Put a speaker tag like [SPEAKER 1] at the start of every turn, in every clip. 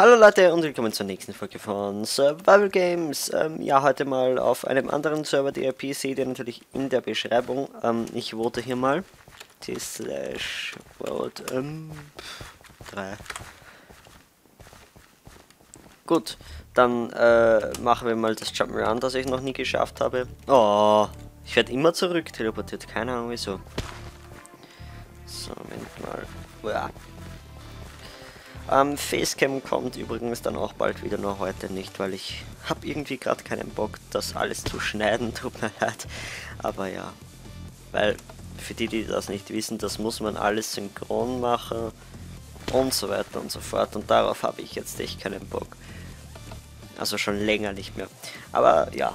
[SPEAKER 1] Hallo Leute und willkommen zur nächsten Folge von Survival Games. Ja, heute mal auf einem anderen Server. Die IP seht ihr natürlich in der Beschreibung. Ich vote hier mal t/vote 3. Gut, dann machen wir mal das Jump'n'Run, das ich noch nie geschafft habe. Oh, ich werde immer zurück teleportiert, keine Ahnung wieso. So, Moment mal. Uah. Facecam kommt übrigens dann auch bald wieder, nur heute nicht, weil ich habe irgendwie gerade keinen Bock, das alles zu schneiden, tut mir leid. Aber ja, weil für die, die das nicht wissen, das muss man alles synchron machen und so weiter und so fort. Und darauf habe ich jetzt echt keinen Bock. Also schon länger nicht mehr. Aber ja,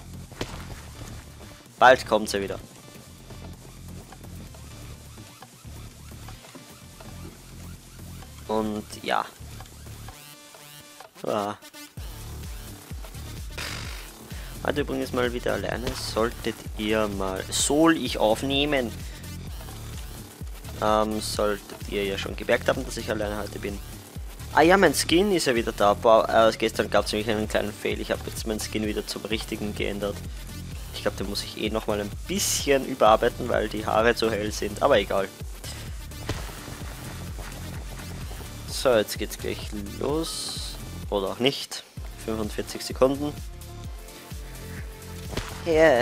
[SPEAKER 1] bald kommt sie wieder. Und ja. Heute übrigens mal wieder alleine. Solltet ihr mal... Soll ich aufnehmen? Solltet ihr ja schon gemerkt haben, dass ich alleine heute bin. Ah ja, mein Skin ist ja wieder da. Boah, gestern gab es nämlich einen kleinen Fail. Ich habe jetzt meinen Skin wieder zum richtigen geändert. Ich glaube, den muss ich eh nochmal ein bisschen überarbeiten, weil die Haare zu hell sind. Aber egal. So, jetzt geht's gleich los. Oder auch nicht. 45 Sekunden. Yeah.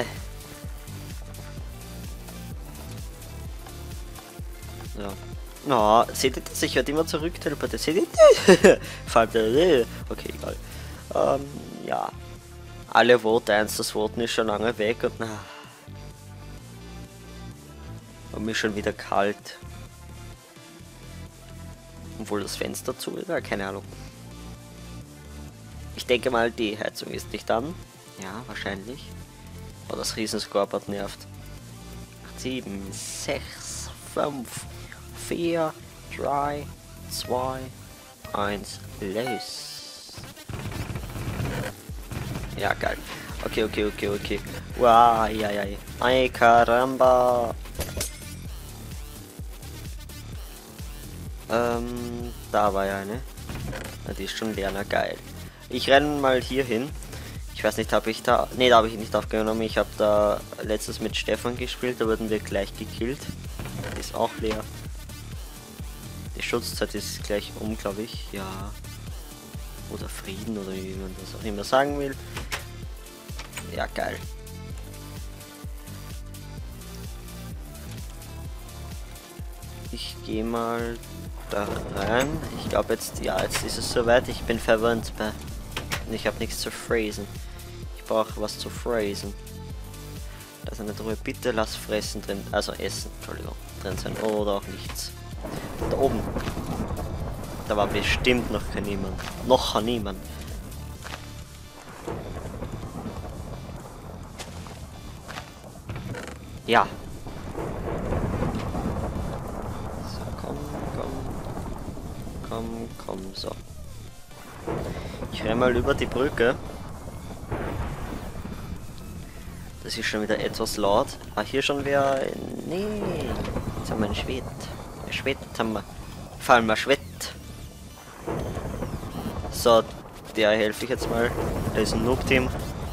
[SPEAKER 1] Ja. Oh, seht ihr das? Ich werde immer zurück teleportiert. Seht ihr das? Okay, egal. Ja. Alle Vote 1, das Voten ist schon lange weg und mir schon wieder kalt. Obwohl das Fenster zu ist, ja, keine Ahnung. Ich denke mal, die Heizung ist nicht an. Ja, wahrscheinlich. Oh, das Riesenscoreboard nervt. 7, 6, 5, 4, 3, 2, 1, los. Ja, geil. Okay. Wow, ja. Ay, caramba. Da war ja eine. Die ist schon leer, na geil. Ich renne mal hier hin. Ich weiß nicht, habe ich da... Ne, da habe ich nicht aufgenommen. Ich habe da letztens mit Stefan gespielt, da wurden wir gleich gekillt. Die ist auch leer. Die Schutzzeit ist gleich glaube ich. Ja. Oder Frieden, oder wie man das auch immer sagen will. Ja, geil. Ich gehe mal da rein. Ich glaube jetzt, ja, jetzt ist es soweit. Ich bin verwirrt bei... Ich habe nichts zu phrasen. Ich brauche was zu phrasen. Da ist eine Truhe. Bitte lass fressen drin. Also essen, Entschuldigung. Drin sein. Oder auch nichts. Da oben. Da war bestimmt noch kein niemand. Noch niemand. Ja. So, komm, so. Ich renne mal über die Brücke. Das ist schon wieder etwas laut. Ah, hier schon wer... Nee. Jetzt haben wir einen Schwett. Schwett haben wir. Vor allem ein Schwett. So, der helfe ich jetzt mal. Da ist ein Noob-Team.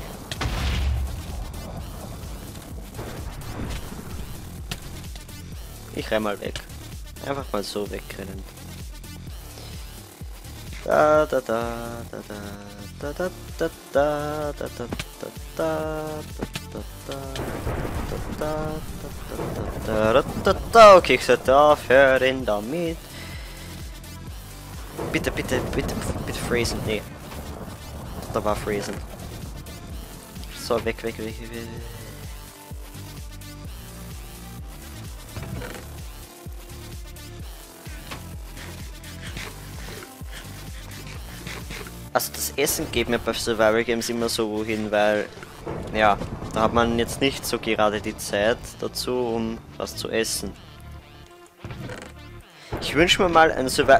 [SPEAKER 1] Ich renn mal weg. Einfach mal so wegrennen. Okay, ich sollte aufhören damit. Bitte freezen. Nee. Da war freezen. So, weg. Also das Essen geht mir bei Survival Games immer so wohin, weil, ja, da hat man jetzt nicht so gerade die Zeit dazu, um was zu essen. Ich wünsche mir mal ein Survival...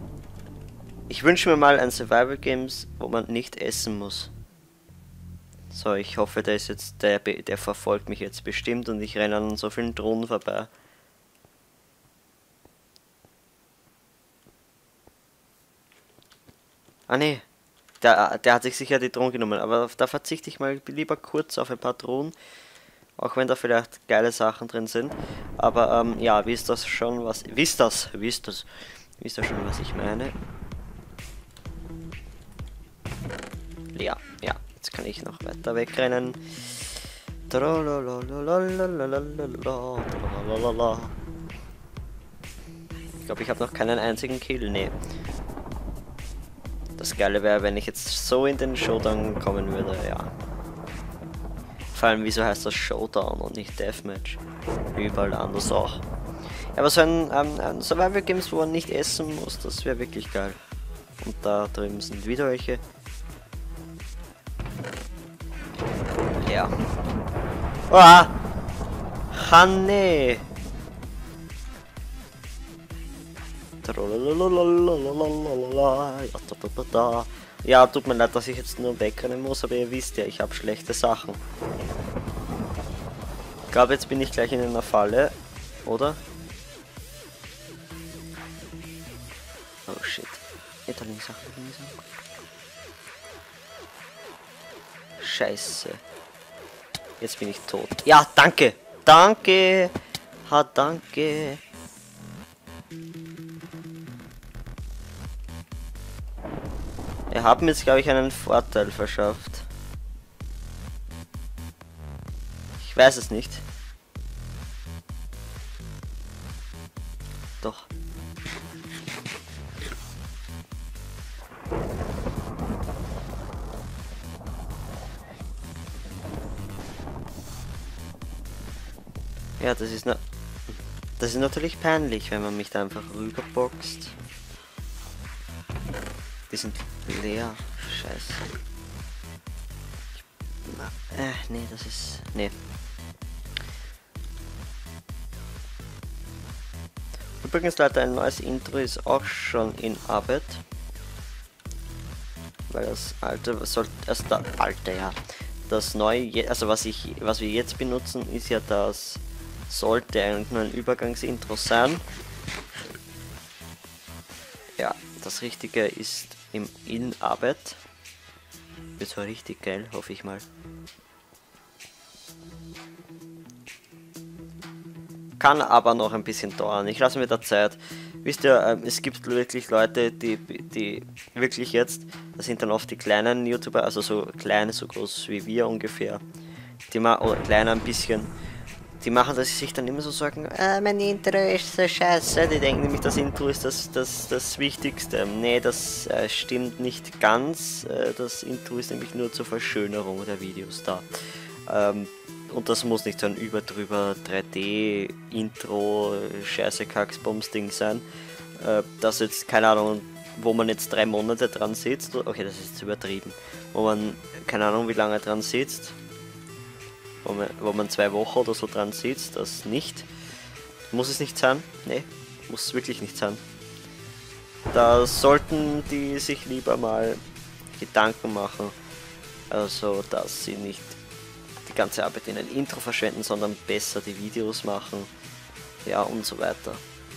[SPEAKER 1] Ich wünsche mir mal ein Survival Games, wo man nicht essen muss. So, ich hoffe, der ist jetzt, der verfolgt mich jetzt bestimmt und ich renne an so vielen Drohnen vorbei. Ah ne, der hat sich sicher die Drohnen genommen, aber da verzichte ich mal lieber kurz auf ein paar Drohnen, auch wenn da vielleicht geile Sachen drin sind. Aber ja, wisst das schon, was, wisst ihr schon, was ich meine? Ja, jetzt kann ich noch weiter wegrennen. Ich glaube, ich habe noch keinen einzigen Kill, nee. Das Geile wäre, wenn ich jetzt so in den Showdown kommen würde, ja. Vor allem, wieso heißt das Showdown und nicht Deathmatch? Überall anders auch. Ja, aber so ein Survival Games, wo man nicht essen muss, das wäre wirklich geil. Und da drüben sind wieder welche. Ja. Ah! Hanne! Ja, tut mir leid, dass ich jetzt nur wegrennen muss, aber ihr wisst ja, ich habe schlechte Sachen. Ich glaube, jetzt bin ich gleich in einer Falle, oder? Oh shit. Nicht links. Scheiße. Jetzt bin ich tot. Ja, danke! Danke! Ha, danke! Wir haben jetzt, glaube ich, einen Vorteil verschafft. Ich weiß es nicht. Doch. Ja, das ist natürlich peinlich, wenn man mich da einfach rüberboxt. Die sind leer. Scheiße. Nee, das ist... Nee. Übrigens, Leute, ein neues Intro ist auch schon in Arbeit. Weil das alte, das neue, also was wir jetzt benutzen, ist ja das, sollte eigentlich nur ein Übergangsintro sein. Ja, das Richtige ist in Arbeit. Wird zwar richtig geil, hoffe ich mal. Kann aber noch ein bisschen dauern. Ich lasse mir da Zeit. Wisst ihr, es gibt wirklich Leute, die wirklich jetzt, das sind dann oft die kleinen YouTuber, also so kleine, so groß wie wir ungefähr, oder kleiner ein bisschen, die machen, dass sie sich dann immer so sagen, mein Intro ist so scheiße. Die denken nämlich, das Intro ist das Wichtigste. Nee, das stimmt nicht ganz. Das Intro ist nämlich nur zur Verschönerung der Videos da. Und das muss nicht so ein überdrüber 3D-Intro, scheiße Kacksbums-Ding sein. Das jetzt, keine Ahnung, wo man jetzt 3 Monate dran sitzt. Okay, das ist jetzt übertrieben. Wo man, keine Ahnung, wie lange dran sitzt. Wo man 2 Wochen oder so dran sitzt, das nicht. Muss es nicht sein? Nee, muss es wirklich nicht sein. Da sollten die sich lieber mal Gedanken machen. Also, dass sie nicht die ganze Arbeit in ein Intro verschwenden, sondern besser die Videos machen. Ja, und so weiter.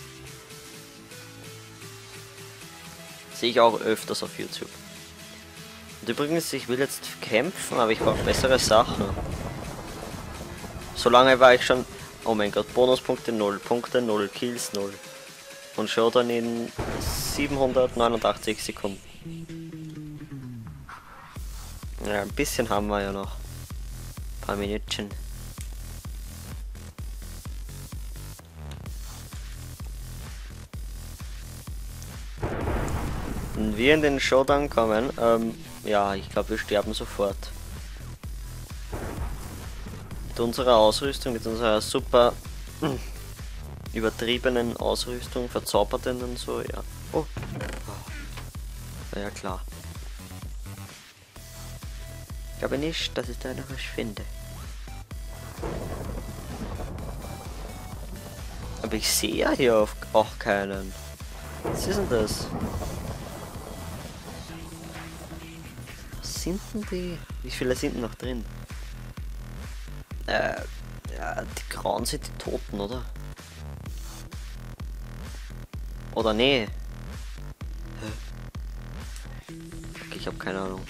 [SPEAKER 1] Sehe ich auch öfters auf YouTube. Und übrigens, ich will jetzt kämpfen, aber ich brauche bessere Sachen. So lange war ich schon... Oh mein Gott, Bonuspunkte 0, Punkte 0, Kills 0. Und Showdown in 789 Sekunden. Ja, ein bisschen haben wir ja noch. Ein paar Minütchen. Wenn wir in den Showdown kommen, ja, ich glaube, wir sterben sofort. Mit unserer Ausrüstung, mit unserer super übertriebenen Ausrüstung, verzauberten und so, ja. Oh. War ja klar. Ich glaube nicht, dass ich da noch was finde. Aber ich sehe ja hier auch keinen. Was ist denn das? Was sind denn die? Wie viele sind noch drin? Ja, die Grauen sind die Toten, oder? Oder nee? Okay, ich habe keine Ahnung.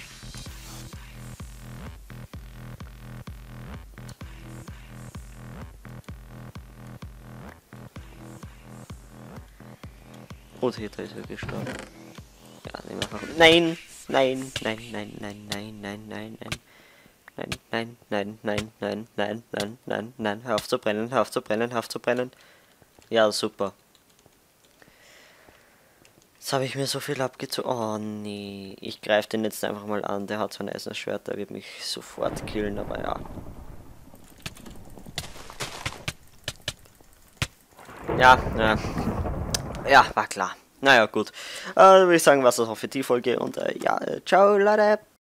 [SPEAKER 1] Oh, hier ist er gestorben. Ja, nehmen wir einfach. Nein! Nein, nein, nein, nein, nein, nein, nein, nein. Nein, nein, nein, nein, nein, nein, nein, nein, nein. Hör auf zu brennen, hör auf zu brennen, hör auf zu brennen. Ja, super. Jetzt habe ich mir so viel abgezogen. Oh nee. Ich greife den jetzt einfach mal an. Der hat so ein Eisenschwert, der wird mich sofort killen, aber ja. Ja, ja. Ja, war klar. Naja, gut. Würde ich sagen, was das auch für die Folge und ja, ciao, Leute.